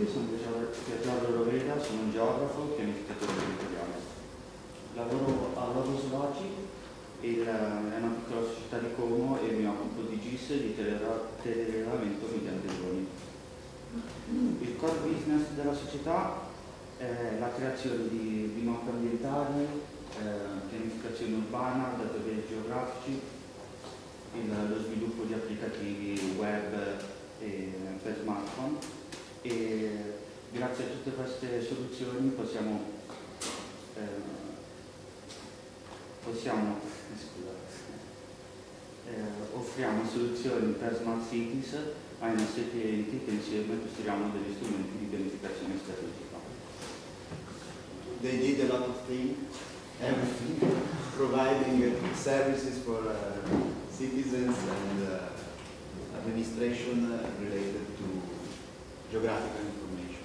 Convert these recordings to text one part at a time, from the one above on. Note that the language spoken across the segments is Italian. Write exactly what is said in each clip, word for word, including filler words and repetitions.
tutti, sono Giorgio Roveda, sono un geografo e pianificatore territoriale. Lavoro a Logos Logi, il, è una piccola società di Como e mi occupo di G I S, di teleregolamento mediante droni. Il core business della società è la creazione di, di mappe ambientali, eh, pianificazione urbana, database geografici, il, lo sviluppo di applicativi web e per smartphone, e grazie a tutte queste soluzioni possiamo, eh, possiamo scusa, eh, offriamo soluzioni per smart cities ai nostri clienti che insieme costruiamo degli strumenti di pianificazione strategica. They did a lot of things, everything, providing services for uh, citizens and uh, administration related to geographical information.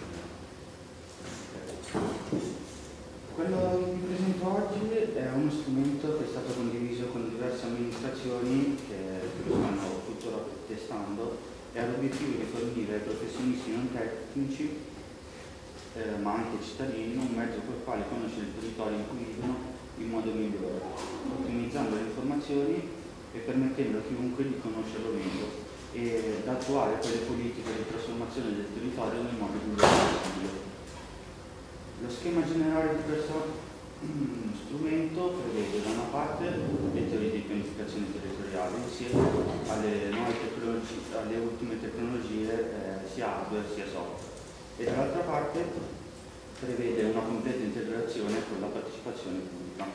Quello che vi presento oggi è uno strumento che è stato condiviso con diverse amministrazioni che lo stanno tuttora testando e ha l'obiettivo di fornire ai professionisti non tecnici Eh, ma anche cittadini, un mezzo col quale conoscere il territorio in cui vivono in modo migliore, ottimizzando le informazioni e permettendo a chiunque di conoscerlo meglio e da attuare quelle politiche di trasformazione del territorio nel modo migliore possibile. Lo schema generale di questo mm, strumento prevede da una parte le teorie di pianificazione territoriale insieme alle nuove tecnologie, alle ultime tecnologie eh, sia hardware sia software, e dall'altra parte prevede una completa integrazione con la partecipazione pubblica.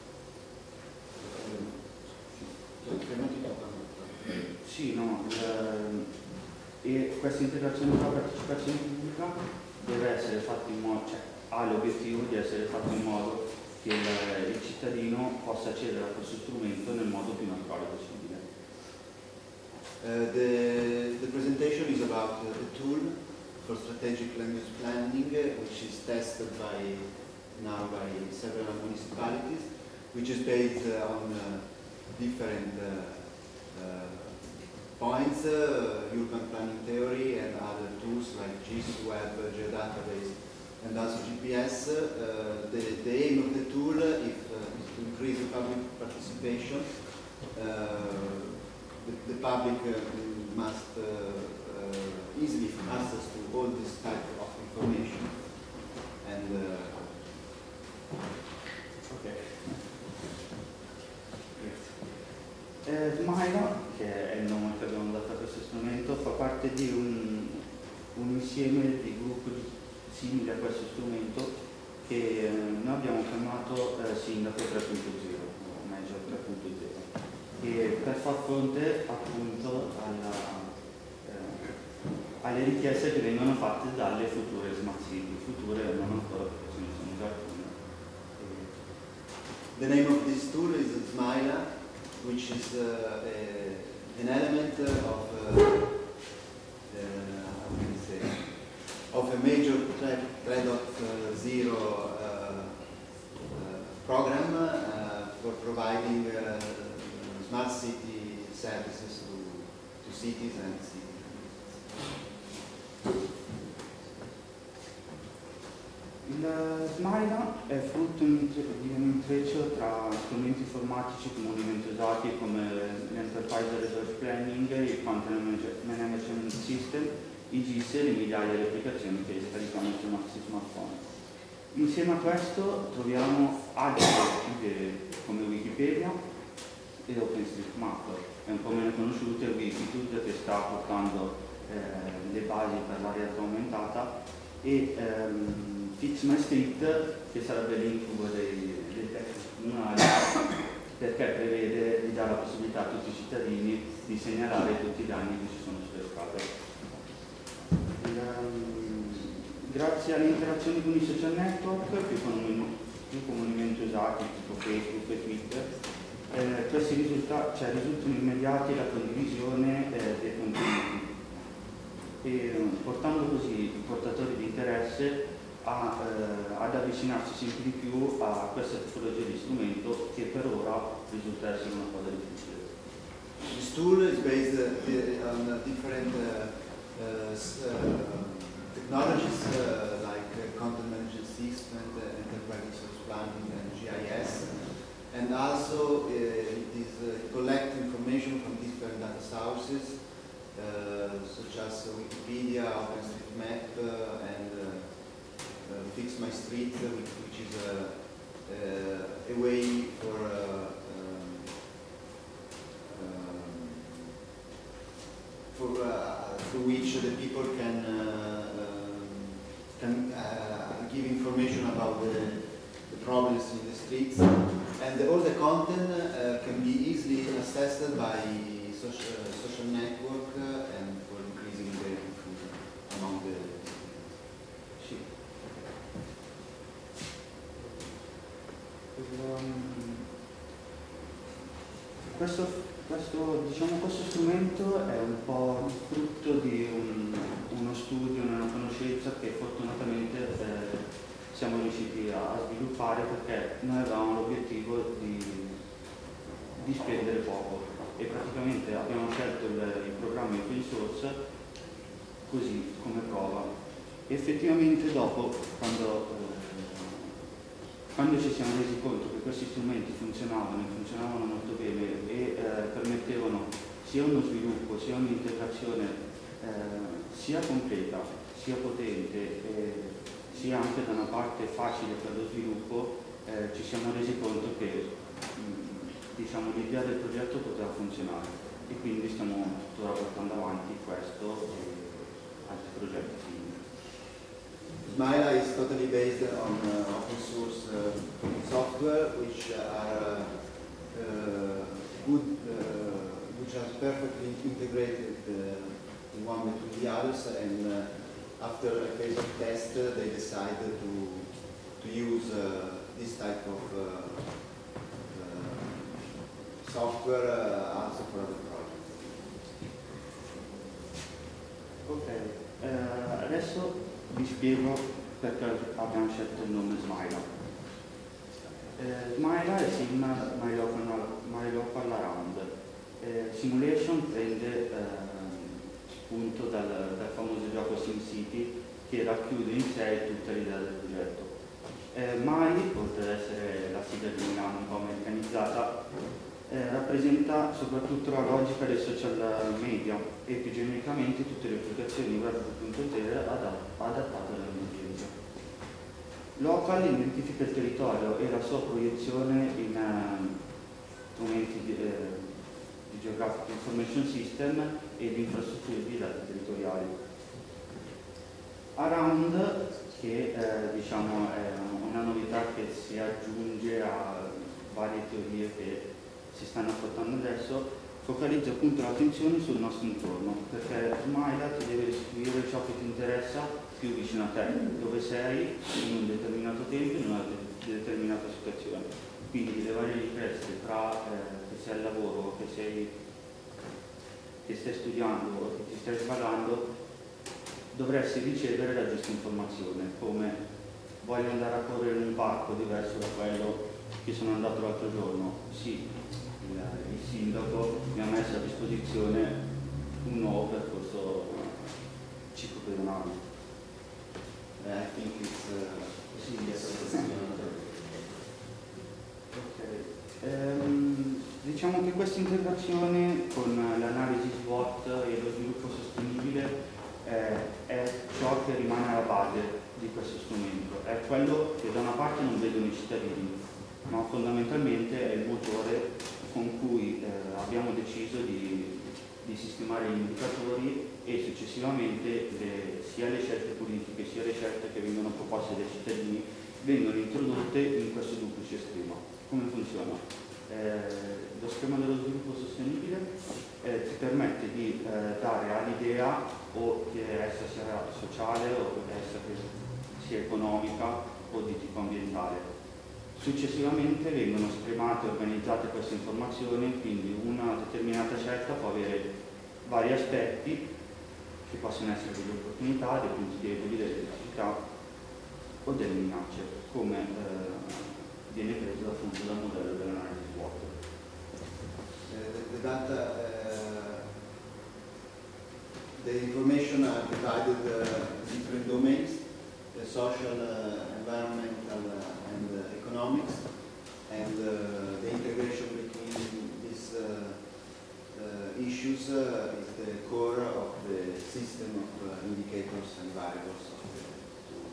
Sì, no, il, e questa integrazione con la partecipazione pubblica deve essere fatta in modo, cioè ha l'obiettivo di essere fatto in modo che il, il cittadino possa accedere a questo strumento nel modo più naturale possibile. Uh, the, the presentation is about uh, the tool for strategic land use planning, uh, which is tested by now by several municipalities, which is based uh, on uh, different uh, uh, points, uh, urban planning theory and other tools like G I S, web, uh, geodatabase, and also G P S. Uh, the, the aim of the tool if, uh, is to increase the public participation. Uh, the, the public uh, must uh, Uh, easily access to all this type of information, and uh, okay. Eh, Smaila, che è il nome che abbiamo dato a questo strumento, fa parte di un, un insieme di gruppi simili a questo strumento che eh, noi abbiamo chiamato eh, Sindaco tre punto zero o Major tre punto zero, e per far fronte appunto alla alle richieste che vengono fatte dalle future smart city, future non ancora perché ce ne sono già alcune. The name of this tool is Smaila, which is uh, a, an element of uh, uh, how can I say, of a major tre point zero uh, uh, program uh, for providing uh, smart city services to, to cities and cities. Il Smaila è frutto di un intreccio tra strumenti informatici comunemente usati come l'Enterprise Resource Planning, il Content Management System, i G I S e le migliaia di applicazioni che scarichiamo sui nostri smartphone. Insieme a questo troviamo altri progetti come Wikipedia e OpenStreetMap, è un po' meno conosciuto, è Wikitude che sta portando eh, le basi per la realtà aumentata, e ehm, Fix My Street, che sarebbe l'incubo dei, dei tecnici comunali, perché prevede di dare la possibilità a tutti i cittadini di segnalare tutti i danni che ci sono sulle strade. Il, um, grazie alle interazioni con i social network, più, comuni, più comunemente usati, tipo Facebook e Twitter, eh, questi risulta, cioè, risultano immediati la condivisione eh, dei contenuti, e portando così i portatori di interesse A, eh, ad avvicinarsi sempre di più a questa tipologia di strumento che per ora risulta essere una cosa difficile. This tool is based uh, on uh, different uh, uh, technologies uh, like uh, content management system, uh, enterprise resource planning, and G I S, and also uh, it is uh, collect information from different data sources, uh, such as Wikipedia, OpenStreetMap, uh, and uh, uh, Fix My Street, which, which is a, uh, a way for uh, um, um, for uh, through which the people can uh, um, can uh, give information about the, the problems in the streets, and the, all the content uh, can be easily accessed by social social network uh, and for increasing the diffusion among the Sì. Um, questo, questo, diciamo, questo strumento è un po' frutto di un, uno studio, una conoscenza che fortunatamente eh, siamo riusciti a sviluppare, perché noi avevamo l'obiettivo di, di spendere poco e praticamente abbiamo scelto il, il programma open source così come prova. Effettivamente dopo, quando, eh, quando ci siamo resi conto che questi strumenti funzionavano e funzionavano molto bene e eh, permettevano sia uno sviluppo sia un'integrazione eh, sia completa sia potente e sia anche da una parte facile per lo sviluppo, eh, ci siamo resi conto che mh, diciamo, l'idea del progetto poteva funzionare e quindi stiamo tuttora portando avanti questo e altri progetti simili. Smaila is totally based on uh, open source uh, software, which are uh, uh, good, uh, which are perfectly integrated uh, one between the others, and uh, after a phase of test, uh, they decided to to use uh, this type of uh, uh, software uh, also for other projects. Ok, eh, adesso vi spiego perché abbiamo scelto il nome Smaila. Eh, Smaila è sim My Local Around. Eh, simulation prende eh, spunto dal, dal famoso gioco SimCity che racchiude in sé tutta l'idea del progetto. Eh, My, oltre ad essere la sigla di Milano un po' americanizzata, eh, rappresenta soprattutto la logica dei social media e più genericamente tutte le applicazioni web due punto zero adattate all'emergenza. Local identifica il territorio e la sua proiezione in uh, strumenti di, eh, di Geographic Information System e di infrastrutture di dati territoriali. Around, che eh, diciamo è una novità che si aggiunge a varie teorie che si stanno affrontando adesso, focalizza appunto l'attenzione sul nostro intorno, perché Smaila ti deve restituire ciò che ti interessa più vicino a te, dove sei in un determinato tempo, in una determinata situazione. Quindi le varie richieste tra eh, che sei al lavoro, che, sei, che stai studiando o che ti stai sbagando, dovresti ricevere la giusta informazione, come voglio andare a correre in un parco diverso da quello che sono andato l'altro giorno. Sì, il, il sindaco mi ha messo a disposizione un nuovo percorso ciclopedonale. Uh, I think it's uh, Sì, yes. Okay. Ehm, diciamo che questa integrazione con l'analisi SWOT e lo sviluppo sostenibile eh, è ciò che rimane alla base di questo strumento, è quello che da una parte non vedono i cittadini, ma fondamentalmente è il motore con cui eh, abbiamo deciso di, di sistemare gli indicatori e successivamente le, sia le scelte politiche sia le scelte che vengono proposte dai cittadini vengono introdotte in questo duplice schema. Come funziona? Eh, lo schema dello sviluppo sostenibile eh, ti permette di eh, dare all'idea, o che essa sia sociale o che essa sia economica o di tipo ambientale. Successivamente vengono schemate e organizzate queste informazioni, quindi una determinata scelta può avere vari aspetti che possono essere delle opportunità, dei punti deboli, delle criticità o delle minacce, come eh, viene preso appunto dal modello dell'analisi SWOT. Uh, the, the data, uh, the information are divided uh, in different domains, the social, uh, environmental, uh, and uh, economics, and uh, the integration between these uh, uh, issues uh, is the core of the system of uh, indicators and variables of the tool.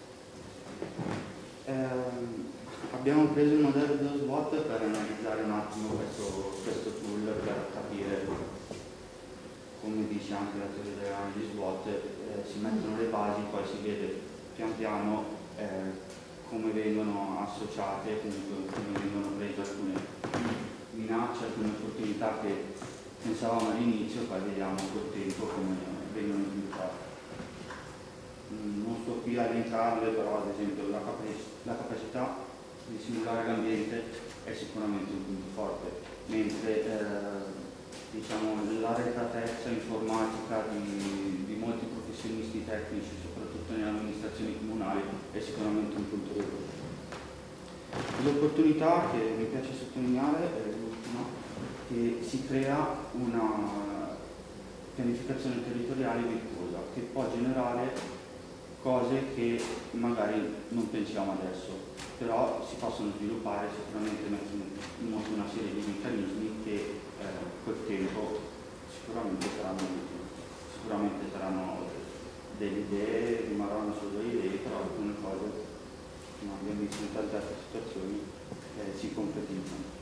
Ehm, abbiamo preso il modello dello SWOT per analizzare un attimo questo, questo tool, per capire, come dice anche la teoria dell'analisi SWOT, eh, si mettono le basi, poi si vede pian piano eh, come vengono associate, comunque come vengono prese alcune minacce, alcune opportunità che pensavamo all'inizio, poi vediamo col tempo come vengono sviluppate. Non sto qui a elencarle, però ad esempio la, capac la capacità di simulare l'ambiente è sicuramente un punto forte, mentre eh, diciamo, l'arretratezza informatica di, di molti professionisti tecnici, soprattutto nelle amministrazioni comunali, è sicuramente un punto debole. L'opportunità che mi piace sottolineare è l'ultima, che si crea una pianificazione territoriale virtuosa che può generare cose che magari non pensiamo adesso, però si possono sviluppare sicuramente in moto una serie di meccanismi che eh, col tempo sicuramente saranno utili, sicuramente saranno delle idee, rimarranno solo delle idee, però alcune cose, come abbiamo visto in tante altre situazioni, eh, si concretizzano.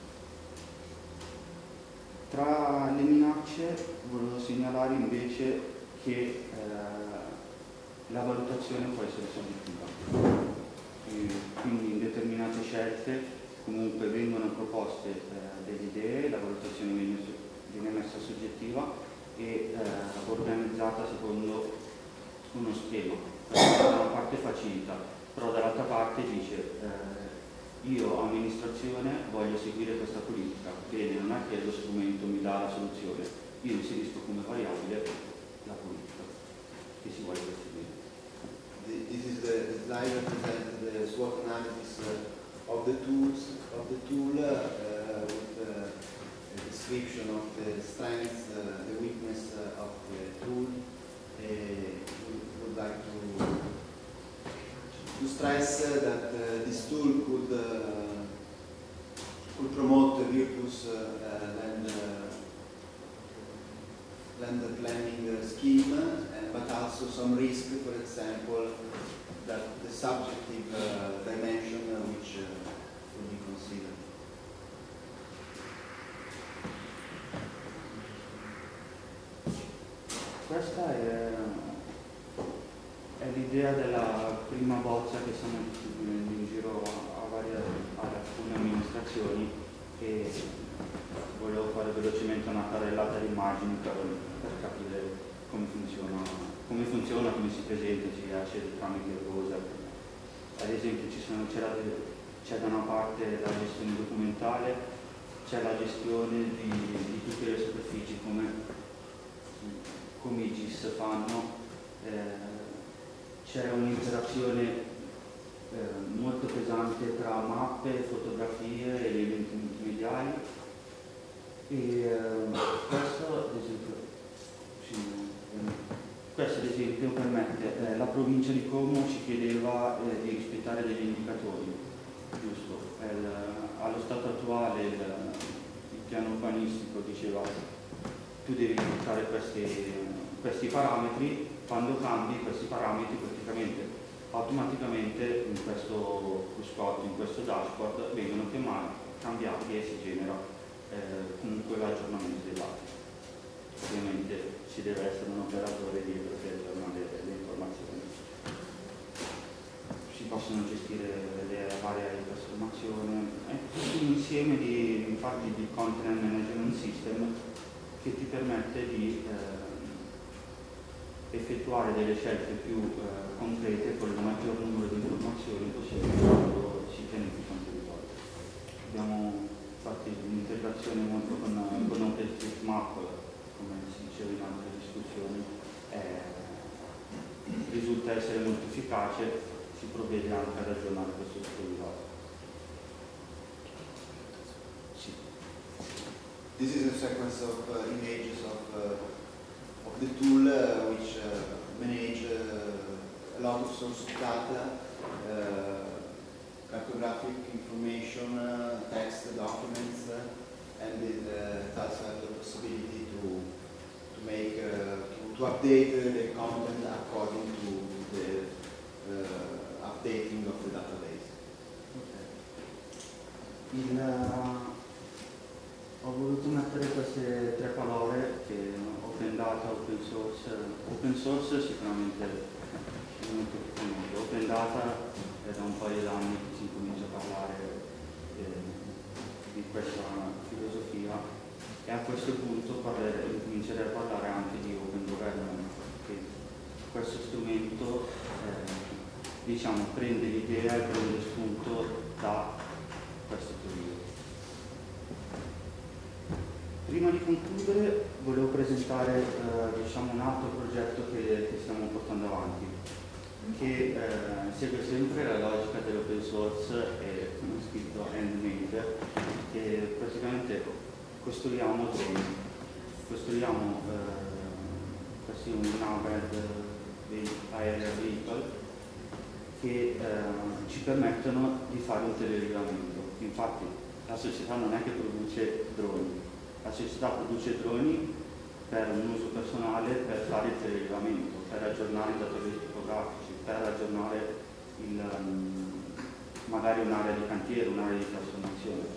Tra le minacce volevo segnalare invece che eh, la valutazione può essere soggettiva, quindi in determinate scelte comunque vengono proposte eh, delle idee, la valutazione viene, viene messa soggettiva e eh, organizzata secondo uno schema. Da una parte facilita, però dall'altra parte dice eh, io amministrazione voglio seguire questa politica, bene, non è che lo strumento mi dà la soluzione, io inserisco come variabile la politica che si vuole perseguire. This is the slide represents the SWOT analysis uh, of the tools of the tool uh, with uh, a description of the strengths, uh, the weakness uh, of the tool. Uh, we would like to to stress uh, that uh, this tool could uh, could promote a virtuous uh, land uh, land planning uh, scheme, uh, but also some risk, for example, that the subjective uh, dimension uh, which uh, will be considered. Questa è, è l'idea della prima bozza che stiamo distribuendo in giro a, a, varie, a alcune amministrazioni e volevo fare velocemente una carrellata di immagini per, per capire come funziona, come funziona, come si presenta, si riesce tramite il rosa. Ad esempio c'è da una parte la gestione documentale, c'è la gestione di, di tutte le superfici come, come i G I S fanno, eh, c'è un'interazione eh, molto pesante tra mappe, fotografie e elementi multimediali. E eh, questo, ad esempio, sì, questo ad esempio permette, eh, la provincia di Como ci chiedeva eh, di rispettare degli indicatori, giusto? Il, allo stato attuale il, il piano urbanistico diceva tu devi rispettare questi, questi parametri, quando cambi questi parametri praticamente automaticamente in questo cruscotto, in questo dashboard vengono chiamati, cambiati e si genera Eh, comunque l'aggiornamento dei dati. Ovviamente ci deve essere un operatore dietro che aggiorna le, le informazioni. Si possono gestire le varie trasformazioni, è tutto un insieme di, infatti, di content management system che ti permette di eh, effettuare delle scelte più eh, concrete con il maggior numero di informazioni possibili quando si pianifica un territorio. Abbiamo infatti l'integrazione molto con, con OpenStreetMap, come si diceva in altre discussioni, eh, risulta essere molto efficace, si provvede anche ad aggiornare questo tipo di dati. Sì. This is a sequence of uh, images of, uh, of the tool uh, which uh, manage uh, a lot of source data, uh, cartographic information, uh, text documents, uh, and it uh, also have the possibility to to make uh, to, to update uh, the content according to the uh, updating of the database. Okay. Il, uh, ho voluto mettere queste tre parole che open data, open source. Open source sicuramente è molto più comodo. Open data è da un paio d'anni che si comincia a parlare eh, di questa filosofia e a questo punto parlere, comincerei a parlare anche di open government, perché questo strumento eh, diciamo, prende l'idea e prende spunto da questo periodo. Prima di concludere volevo presentare eh, diciamo, un altro progetto che, che stiamo portando avanti, che eh, segue sempre la logica dell'open source e come scritto handmade, che praticamente costruiamo droni, costruiamo eh, questi unarmored aerial vehicle che eh, ci permettono di fare un telerilevamento. Infatti la società non è che produce droni, la società produce droni per un uso personale, per fare il telerilevamento, per aggiornare i database tipografici, per aggiornare il, um, magari un'area di cantiere, un'area di trasformazione.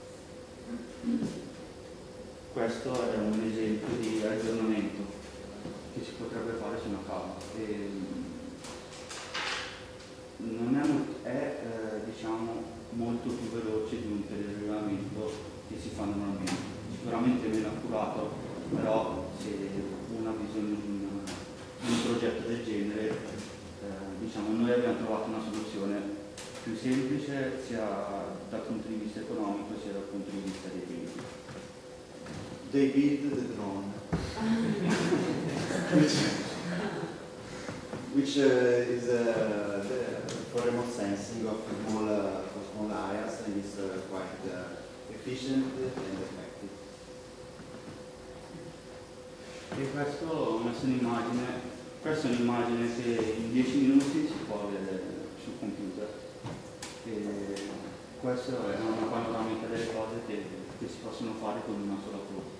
Questo è un esempio di aggiornamento che si potrebbe fare su una cava. E non è, è eh, diciamo, molto più veloce di un telerilevamento che si fa normalmente. Sicuramente meno accurato, però se uno ha bisogno di un, di un progetto del genere, eh, diciamo, noi abbiamo trovato una soluzione più semplice sia dal punto di vista economico sia dal punto di vista dei tempi. They build the drone, which, which uh, is uh, the, for remote sensing of small, uh, for small areas, and is uh, quite uh, efficient and effective. E questo ho messo un'immagine, questa è un'immagine che in dieci minuti si può vedere sul computer. E questa è una panoramica delle cose che, che si possono fare con una sola foto.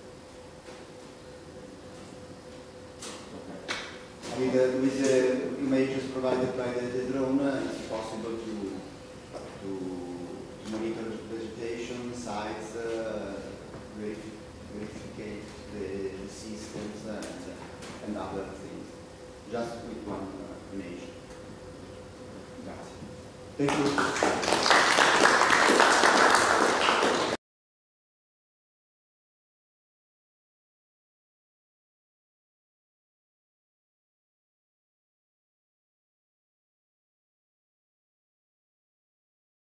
With, uh, with the images provided by the, the drone, uh, it's possible to, to, to monitor vegetation, sites, uh, verifi verificate the, the systems uh, and, and other things, just with one uh, image. Grazie. Thank you.